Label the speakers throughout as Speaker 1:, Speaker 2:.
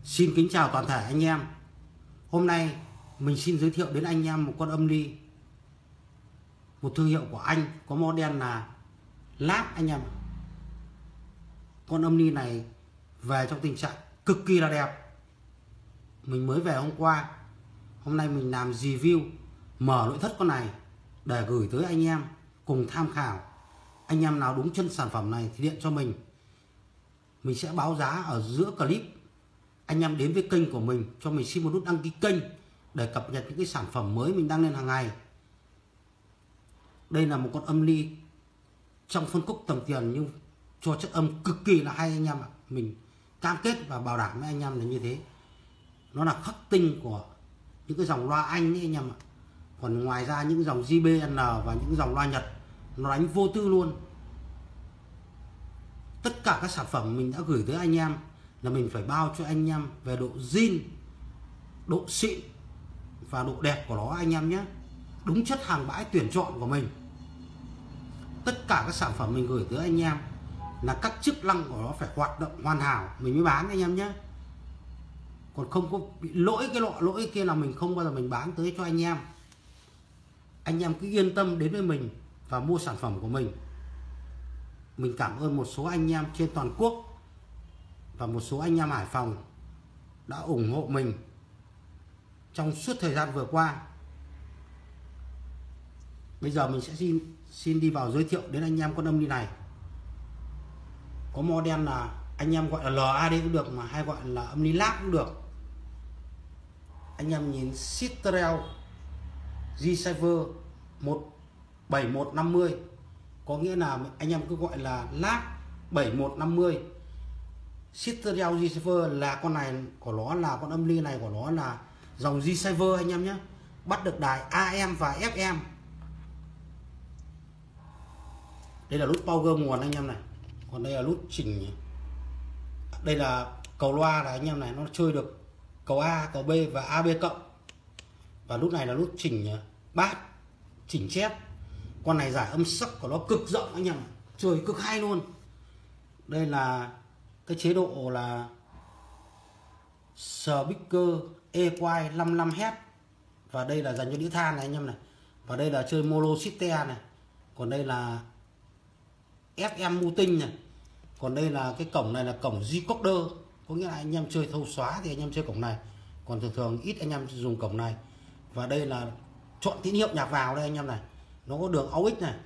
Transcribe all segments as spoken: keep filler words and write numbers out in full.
Speaker 1: Xin kính chào toàn thể anh em. Hôm nay mình xin giới thiệu đến anh em một con âm ly, một thương hiệu của Anh, có model là Lap anh em. Con âm ly này về trong tình trạng cực kỳ là đẹp. Mình mới về hôm qua. Hôm nay mình làm review mở nội thất con này để gửi tới anh em cùng tham khảo. Anh em nào đúng chân sản phẩm này thì điện cho mình. Mình sẽ báo giá ở giữa clip. Anh em đến với kênh của mình cho mình xin một nút đăng ký kênh để cập nhật những cái sản phẩm mới mình đăng lên hàng ngày. Đây là một con âm ly trong phân khúc tầm tiền nhưng cho chất âm cực kỳ là hay anh em ạ. Mình cam kết và bảo đảm với anh em là như thế. Nó là khắc tinh của những cái dòng loa Anh ấy anh em ạ. Còn ngoài ra những dòng gi bê en và những dòng loa Nhật nó đánh vô tư luôn. Tất cả các sản phẩm mình đã gửi tới anh em là mình phải bao cho anh em về độ zin, độ xịn và độ đẹp của nó anh em nhé. Đúng chất hàng bãi tuyển chọn của mình. Tất cả các sản phẩm mình gửi tới anh em là các chức năng của nó phải hoạt động hoàn hảo mình mới bán anh em nhé. Còn không có bị lỗi cái lọ lỗi kia là mình không bao giờ mình bán tới cho anh em. Anh em cứ yên tâm đến với mình và mua sản phẩm của mình. Mình cảm ơn một số anh em trên toàn quốc và một số anh em Hải Phòng đã ủng hộ mình trong suốt thời gian vừa qua. Bây giờ mình sẽ xin xin đi vào giới thiệu đến anh em con âm ly này. Có model là anh em gọi là lờ a đê cũng được, mà hay gọi là âm ly Lap cũng được. Anh em nhìn Citrel G-Saver một bảy một năm mươi, có nghĩa là anh em cứ gọi là Lap bảy một năm mươi. Citrel G-Saver là con này của nó, là con âm ly này của nó là dòng G-Saver anh em nhé. Bắt được đài a em và ép em. Đây là nút power nguồn anh em này. Còn đây là nút chỉnh. Đây là cầu loa này anh em này, nó chơi được cầu A, cầu B và a bê cộng. Và nút này là nút chỉnh bass, chỉnh chép. Con này giải âm sắc của nó cực rộng anh em, chơi cực hay luôn. Đây là cái chế độ là speaker e quy năm mươi lăm héc. Và đây là dành cho đĩa than này anh em này. Và đây là chơi mono system này. Còn đây là ép em muting này. Còn đây là cái cổng này là cổng G-Coder, có nghĩa là anh em chơi thâu xóa thì anh em chơi cổng này. Còn thường thường ít anh em dùng cổng này. Và đây là chọn tín hiệu nhạc vào đây anh em này. Nó có đường a u ích này.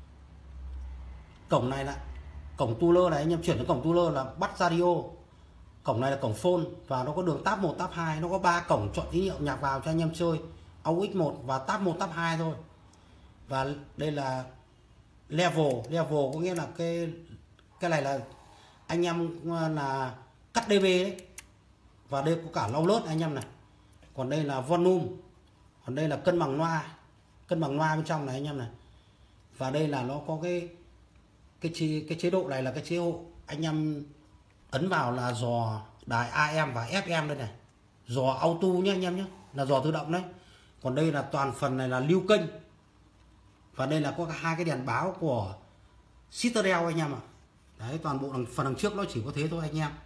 Speaker 1: Cổng này là cổng tuner này, anh em chuyển đến cổng tuner là bắt radio. Cổng này là cổng phone và nó có đường tab một, tab hai. Nó có ba cổng chọn tín hiệu nhạc vào cho anh em chơi, a u ích một và tab một, tab hai thôi. Và đây là level, level có nghĩa là cái cái này là anh em là cắt đê bê đấy. Và đây có cả low load anh em này. Còn đây là volume. Còn đây là cân bằng loa, cân bằng loa bên trong này anh em này. Và đây là nó có cái cái chế, cái chế độ này là cái chế độ anh em ấn vào là dò đài a em và ép em đây này. Dò auto nhé anh em nhé, là dò tự động đấy. Còn đây là toàn phần này là lưu kênh. Và đây là có hai cái đèn báo của Citrel anh em ạ. Đấy, toàn bộ đằng, phần đằng trước nó chỉ có thế thôi anh em.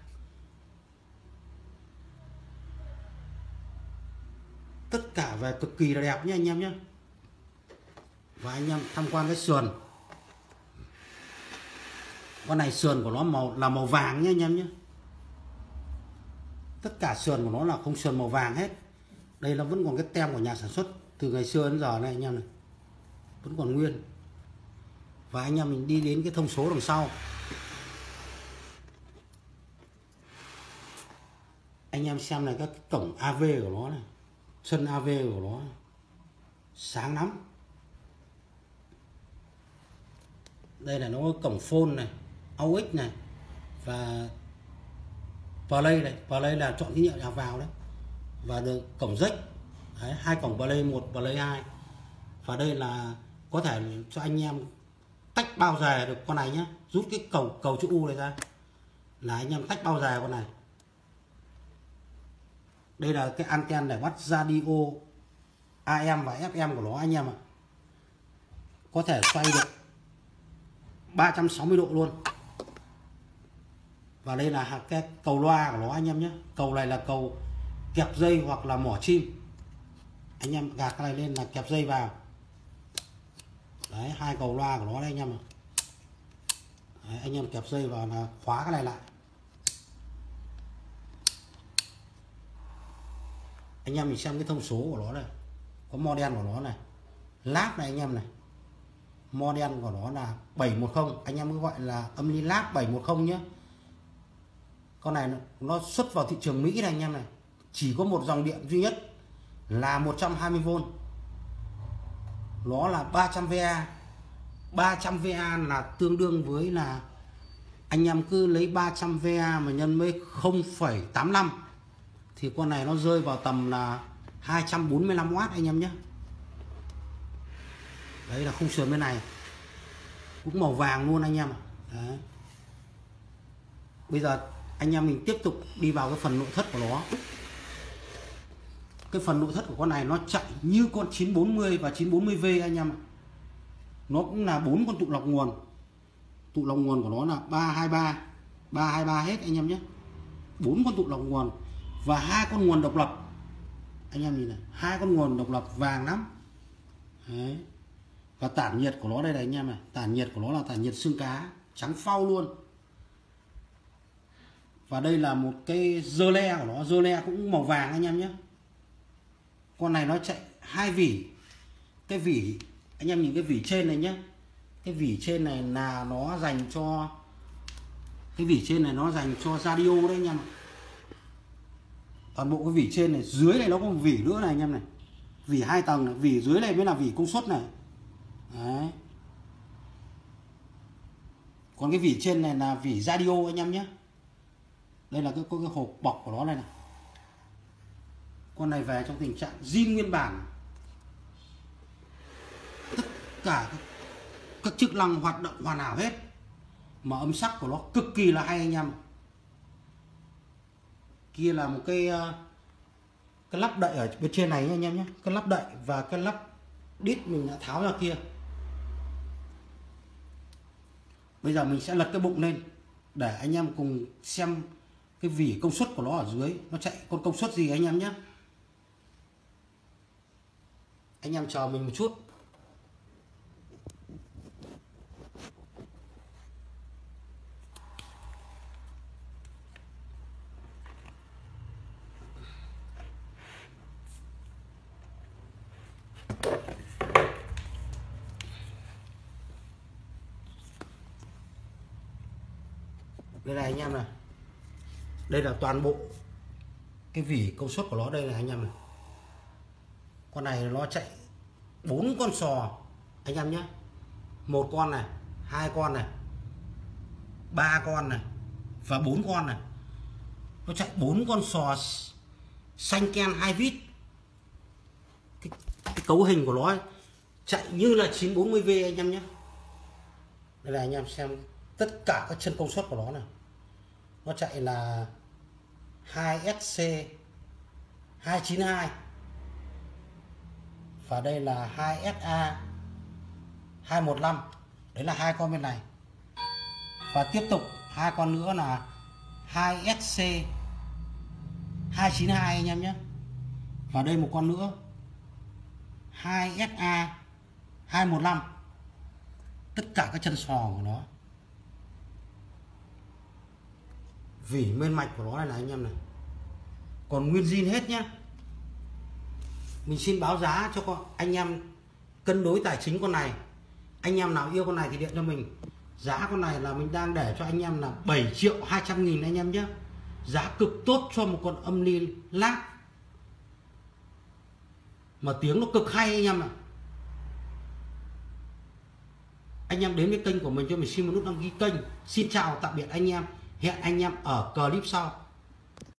Speaker 1: Tất cả về cực kỳ là đẹp nhé anh em nhé. Và anh em tham quan cái sườn. Con này sườn của nó màu là màu vàng nhé anh em nhé. Tất cả sườn của nó là không sườn màu vàng hết. Đây là vẫn còn cái tem của nhà sản xuất từ ngày xưa đến giờ này anh em này. Vẫn còn nguyên. Và anh em mình đi đến cái thông số đằng sau. Anh em xem này, các cổng a vê của nó này, chân a vê của nó này. Sáng lắm. Đây là nó có cổng phone này, a u ích này và play này, play là chọn tín hiệu nhạc vào đấy. Và được cổng jack. Đấy, hai cổng play một, play hai. Và đây là có thể cho anh em tách bao rè được con này nhé. Rút cái cầu cầu chữ U này ra là anh em tách bao rè con này. Đây là cái anten để bắt radio a em và ép em của nó anh em ạ. Có thể xoay được ba trăm sáu mươi độ luôn. Và đây là cái cầu loa của nó anh em nhé. Cầu này là cầu kẹp dây hoặc là mỏ chim. Anh em gạt cái này lên là kẹp dây vào. Đấy, hai cầu loa của nó đây anh em. Đấy, anh em kẹp dây vào là khóa cái này lại. Anh em mình xem cái thông số của nó này, có model của nó này, láp này anh em này, model của nó là bảy một không, anh em cứ gọi là âm ly láp bảy một không nhé. Con này nó, nó xuất vào thị trường Mỹ này anh em này, chỉ có một dòng điện duy nhất là một trăm hai mươi vôn, nó là ba trăm vê a. ba trăm vê a là tương đương với là anh em cứ lấy ba trăm vê a mà nhân với không phẩy tám năm thì con này nó rơi vào tầm là hai trăm bốn mươi lăm oát anh em nhé. Đấy là khung sườn bên này cũng màu vàng luôn anh em. Đấy. Bây giờ anh em mình tiếp tục đi vào cái phần nội thất của nó. Cái phần nội thất của con này nó chạy như con chín bốn mươi và chín bốn mươi V anh em. Nó cũng là bốn con tụ lọc nguồn. Tụ lọc nguồn của nó là ba hai ba, ba hai ba hết anh em nhé. bốn con tụ lọc nguồn và hai con nguồn độc lập. Anh em nhìn này, hai con nguồn độc lập vàng lắm. Đấy. Và tản nhiệt của nó đây này anh em này, tản nhiệt của nó là tản nhiệt xương cá, trắng phau luôn. Và đây là một cái dơ le của nó, dơ le cũng màu vàng anh em nhé. Con này nó chạy hai vỉ. Cái vỉ anh em nhìn cái vỉ trên này nhé. Cái vỉ trên này là nó dành cho cái vỉ trên này nó dành cho radio đấy anh em. Toàn bộ cái vỉ trên này, dưới này nó có một vỉ nữa này anh em này. Vỉ hai tầng này, vỉ dưới này mới là vỉ công suất này. Đấy. Còn cái vỉ trên này là vỉ radio anh em nhé. Đây là cái, cái, cái hộp bọc của nó đây này. Con này về trong tình trạng zin nguyên bản. Tất cả các, các chức năng hoạt động hoàn hảo hết. Mà âm sắc của nó cực kỳ là hay anh em. Kia là một cái cái lắp đậy ở bên trên này anh em nhé. Cái lắp đậy và cái lắp đít mình đã tháo ra kia. Bây giờ mình sẽ lật cái bụng lên để anh em cùng xem cái vỉ công suất của nó ở dưới nó chạy con công suất gì anh em nhé. Anh em chờ mình một chút. Đây này anh em này. Đây là toàn bộ cái vỉ công suất của nó đây này anh em này. Con này nó chạy bốn con sò anh em nhé. Một con này, hai con này, ba con này và bốn con này. Nó chạy bốn con sò xanh ken hai vít. Cái, cái cấu hình của nó ấy, chạy như là chín bốn mươi V anh em nhé. Đây là anh em xem tất cả các chân công suất của nó này. Nó chạy là hai S C hai chín hai. Và đây là hai S A hai một năm. Đấy là hai con bên này. Và tiếp tục hai con nữa là hai S C hai chín hai anh em nhé. Và đây một con nữa hai S A hai một năm. Tất cả các chân sò của nó. Vỉ nguyên mạch của nó này là anh em này. Còn nguyên zin hết nhá. Mình xin báo giá cho con anh em cân đối tài chính con này. Anh em nào yêu con này thì điện cho mình. Giá con này là mình đang để cho anh em là bảy triệu hai trăm nghìn anh em nhé. Giá cực tốt cho một con âm ly lát. Mà tiếng nó cực hay anh em ạ. Anh em đến với kênh của mình cho mình xin một nút đăng ký kênh. Xin chào tạm biệt anh em. Hẹn anh em ở clip sau.